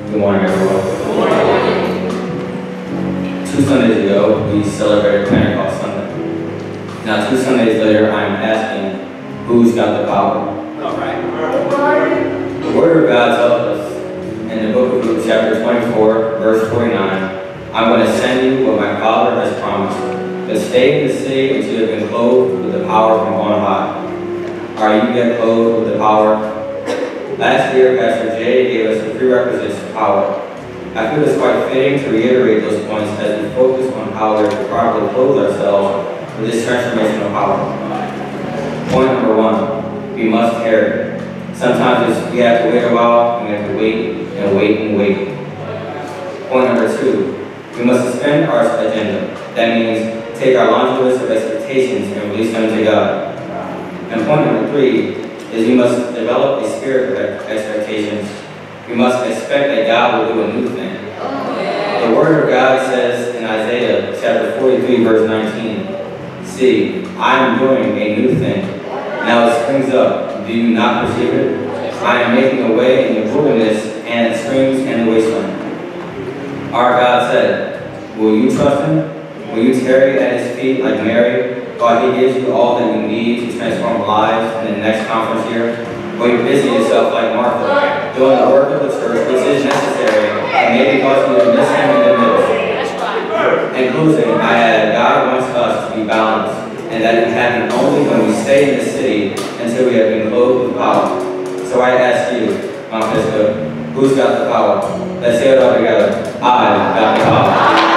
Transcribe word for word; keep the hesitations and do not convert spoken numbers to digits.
Good morning, everyone. Good morning. Two Sundays ago, we celebrated Pentecost Sunday. Now, two Sundays later, I am asking, who's got the power? All right. The Word of God tells us in the book of Luke, chapter twenty-four, verse forty-nine, I'm going to send you what my Father has promised, but stay in the city until you have been clothed with the power from on high. Are you yet clothed with the power? Last year, Pastor Jay gave us the prerequisites to power. I feel it's quite fitting to reiterate those points as we focus on how we are to properly clothe ourselves with this transformational power. Point number one, we must tarry. Sometimes it's, we have to wait a while, and we have to wait and wait and wait. Point number two, we must suspend our agenda. That means take our laundry list of expectations and release them to God. And point number three is we must develop a spirit of expectations. We must expect that God will do a new thing. The Word of God says in Isaiah chapter forty-three, verse nineteen, see, I am doing a new thing. Now it springs up. Do you not perceive it? I am making a way in the wilderness and streams in the wasteland. Our God said, will you trust Him? Will you tarry at His feet like Mary, while He gives you all that you need to transform lives in the next conference year? Will you busy yourself like Martha, doing the work of the church which is necessary, and maybe cause you to miss Him in the middle? In closing, I add, God wants us to be balanced, and that can happen only when we stay in the city until we have been clothed with power. So I ask you, Mount Pisgah, who's got the power? Let's say it all together. I got the power.